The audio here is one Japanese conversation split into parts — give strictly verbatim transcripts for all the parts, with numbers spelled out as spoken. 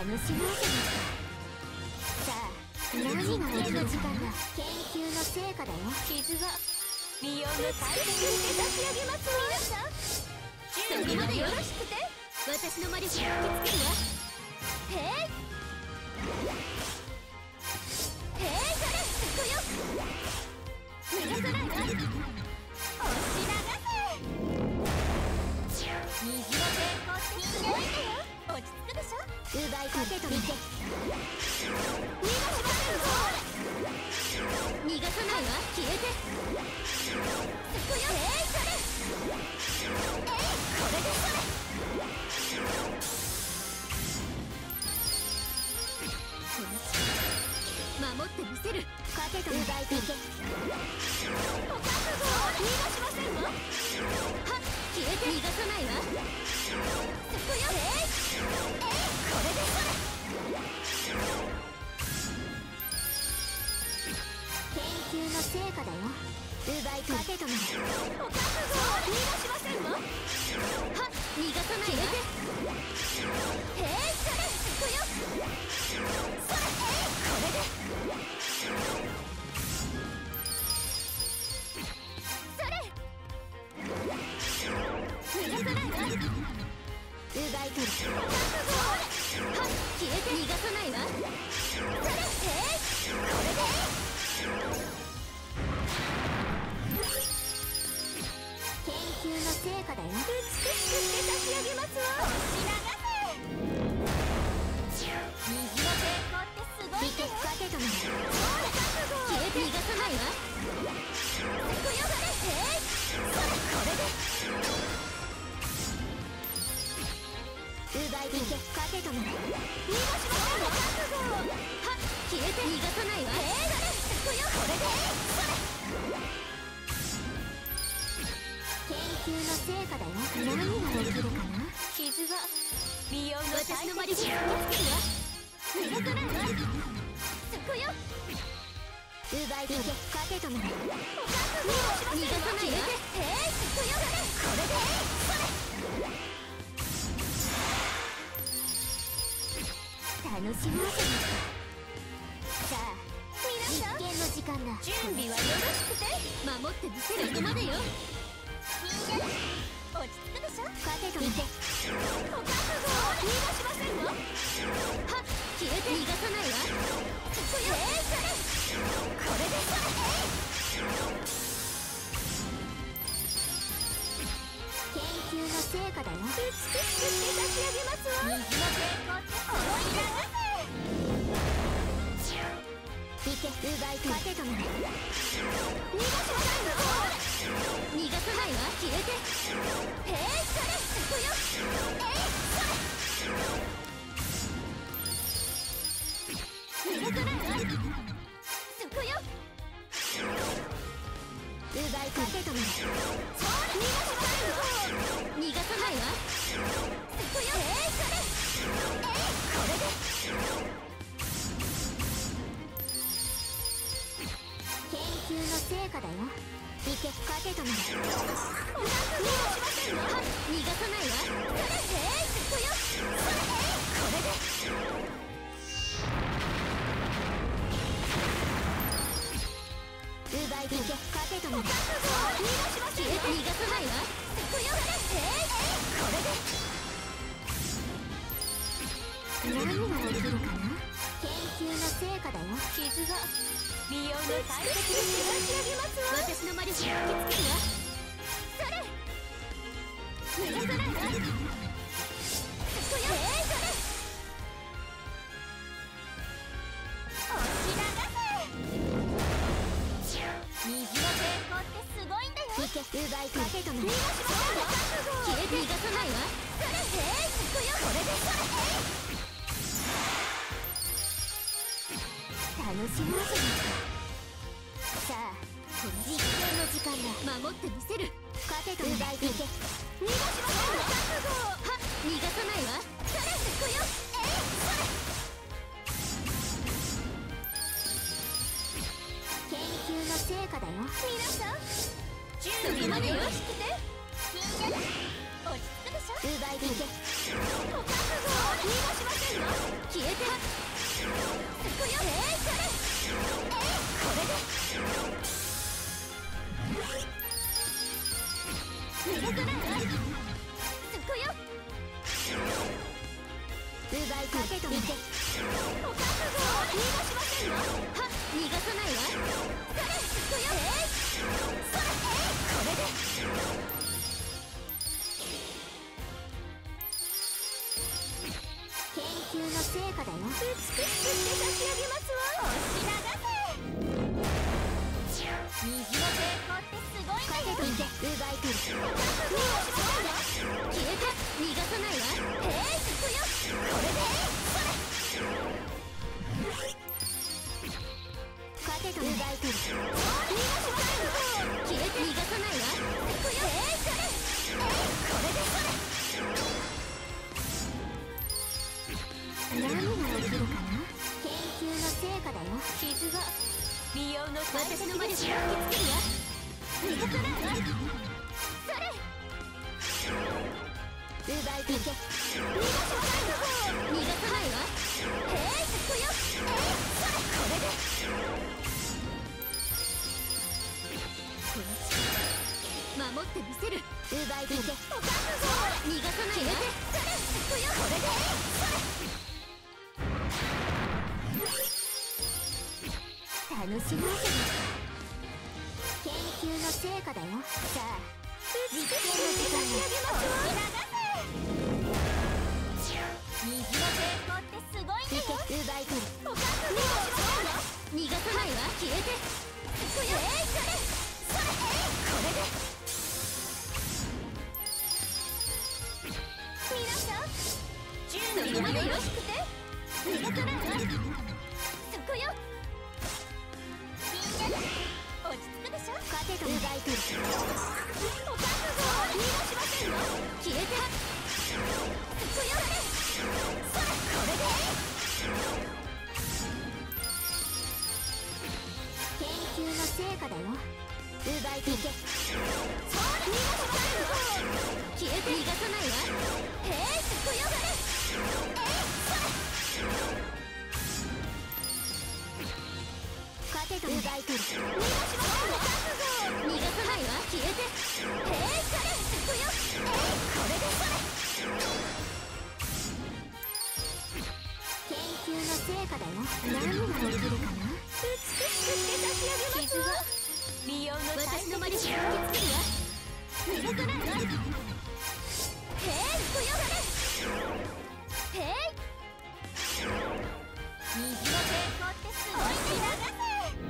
しもうじゃないか。さあ何が起きる時間だ。研究の成果だよ。傷は美容の大切に差し上げますわ。皆さん準備までよろしくて。私の魔力を吹きつけるわ。へいへい、それそこよ。逃がさないわ。押し流せ。虹の抵抗ってすごいんだよ。落ち着くでしょ。奪いかけと見て。逃がしませんぞ。逃がさないわ。消えて。そこよ。えい、それえい、これでそれ。この力守ってみせる。かけと奪いていけ。お覚悟を逃がしませんわ。はっ、消えて。逃がさないわ。そこよ。えいえい、これでそれ。研究の成果だよ。奪いかけとなる。お覚悟を逃がしませんわ。はっ、逃がさないわ。えい、それそこよ。それえい、これでそれ逃がさないわ。奪い取る。お覚悟をはっ、消えて。逃がさないわ。それえい、これで研究の成果だよ。美しくして差し上げますわ。押し流せ。虹の抵抗ってすごいんだよ。かけとなる。消えて。逃がさないわ。そこよ。それえい、それこれで奪いていけ。かけとなる。逃がしませんわ。覚悟をはっ、消えて。逃がさないわ。えい、それそこよ。これでそれ研究の成果だよ。何が起きるかな。傷は美容の私の魔力を吹きつけるわ。逃がさないわ。そこよ。奪いていけ。かけとなる。お覚悟を逃がさないわ。えい、そこよ。これでそれ楽しもうじゃないか。さあ実験の時間だ。準備はよろしくて。守ってみせる。そこまでよ。みんな落ち着くでしょ。かけと見て。お覚悟を逃がしませんわ。はっ、消えて。逃がさないわ。そこよ。えい、それこれでそれ研究の成果だよ。美しくして差し上げますわ。水の抵抗ってすごいんだよ。いけ。奪いかけとなる。逃がしませんわ。逃がさないわ。消えて。へい、それそこよ。えい、それ逃がさないわ。そこよ。奪いかけとなる。そうだ。逃がしませんわ。逃がさないわ。そこよ。えい、それえい、これで研究の成果だよ。いけ。かけとなる。お覚悟をしませんわ。逃がさないわ。それえい、そこよ。それえい、これで奪いていけ。かけとなる。お覚悟を逃がしませんわ。逃がさないわ。そこよ。それえい、これで何が起きるかな。研究の成果だよ。傷は美容の大切に差し上げますわ。私の魔力を吹きつけるわ。それ逃がさないわ。そこよ。えい、それ押し流せ。虹の抵抗ってすごいんだよ。いけ。奪いかけとなる。逃がしませんわ。消えて。逃がさないわ。それえい、そこよ。これでそれえい楽しもうじゃないか。さあ実験の時間だ。守ってみせる。かけと奪いていけ。逃がしませんわ。覚悟をはっ、逃がさないわ。それそこよ。えい、それ研究の成果だよ。皆さん準備までよろしくて。みんな落ち着くでしょ。奪いていけ。お覚悟を逃がしませんせんわ。消えてすくよ。えいそれ。えいこれで逃がさないわ。すくよ。奪いかけといてお覚悟を逃がしませんわ。はっ逃がさないわ。それすくよ。えいそれ。えいこれで研究の成果だよ。美しくして差し上げますわ。押し流せ。虹の抵抗ってすごいんだよ。奪い取る。お覚悟をしませんわ。消えて逃がさないわ。えいすくよ。これでそれ勝てと奪い取る。逃がしませんわ。消えて逃がさないわ。すくよ。えいそれ。えいこれでそれ何が起きるかな。研究の成果だよ。傷が美容の私の魔力を引きつけるわ。逃がさないわ。それ奪い取け。逃がしませんわ。逃がさないわ。えいすくよ。えいそれこれでこの力守ってみせる。奪い取け。お覚悟を逃がさないわ。それすくよ。これでそれ楽しませる。研究の成果だよ。さあ実験の時間に押し流せ。虹の抵抗ってすごいんだよ。奪い取る。お覚悟をしませんわ。逃がさないわ。消えてすくよ。えいそれそれ。えいこれで皆さん準備がよろしくて逃がさないわ。すくよ。落ち着くでしょ。勝てと奪い取る。お覚悟を逃がしませんわ。消えてすくよ。それこれで研究の成果だよ。奪い取け。それ逃がしませんわ。消えて逃がさないわ。えいすくよ。えいそれ勝てと奪い取る。逃がしませんわ。逃がさないわ。消えてえいそれすくよ。えいこれでそれ研究の成果だよ。何が起きるかな。美しくして差し上げますわ。美容の私の魔力を引きつけるわ。逃がさないわ。えいすくよ。えい虹の抵抗ってすごいんだよ。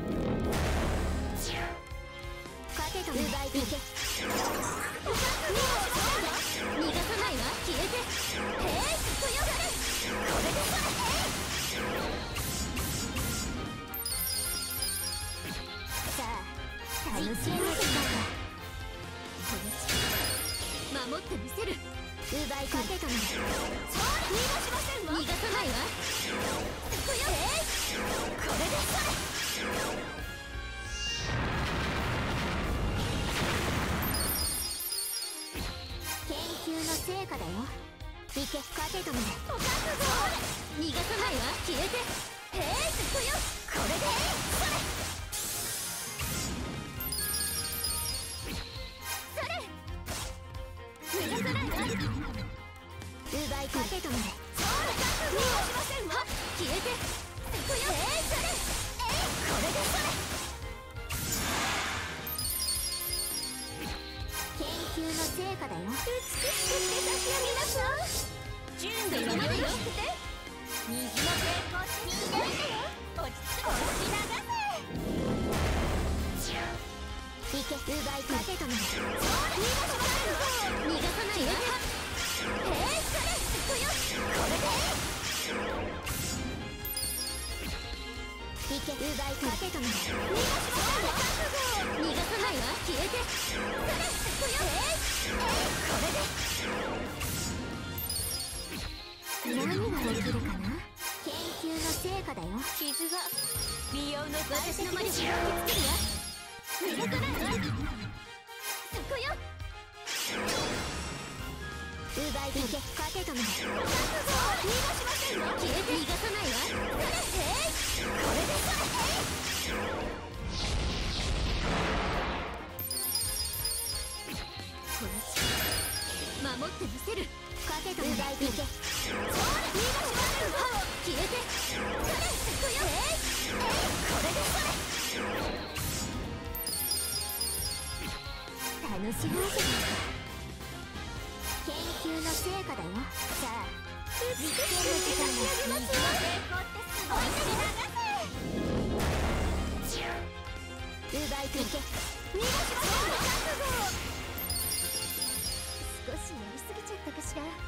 勝てと奪い取け。お覚悟をしませんわ。逃がさないわ。消えてえいすくよ。これでそれ。さあ楽しみの時間だ。この力守ってみせる。奪い取けとなる。それ逃がしませんわ。逃がさないわ。すくよ。えいこれでそれ研究の成果だよ。いけ勝てとなる。お覚悟を逃がさないわ。消えてえいすくよ。これでそれそれ逃がさないわ。奪い勝てとなる。それ覚悟をしませんわ。消えてすくよ。えいそれえいこれでそれ研究の成果だよ。美しくして差し上げなさい。準備がよろしくて虹の抵抗ってすごいんだよ。落ち着く。押し流せ。いけ奪い勝てとなる。それ逃がしませんわ。逃がさないわ。えいそれすくよ。これでいけ奪い勝てとなる。逃がしませんわ。逃がさないわ。消えてそれすくよ。えいえいこれで何が起きるかな。研究の成果だよ。傷が美容の私の魔力を引きつけるわ。逃がさないわ。すくよ。 奪い取け勝てたの覚悟を逃がしませんよ。消えて逃がさないわ。えいこれでそれ。この力守ってみせる。勝てたの奪い取けそうだ逃がしませんわ。消えてそれそよ。えいえいこれでそれ。楽しませて研究の成果だよ。さあ実験の時間が成功ってすごい奪い取け逃がしませんわ。少しやりすぎちゃったかしら。